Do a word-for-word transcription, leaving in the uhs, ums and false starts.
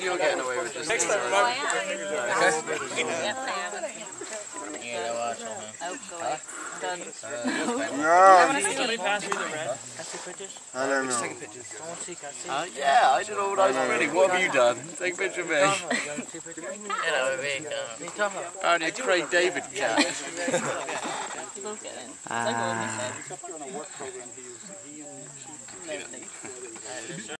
you're getting away with this. Next time, I don't know. Uh, yeah, I did all those spinning. What have you done? Take a picture of me. Hello, me. Only a Craig David cat. Ah.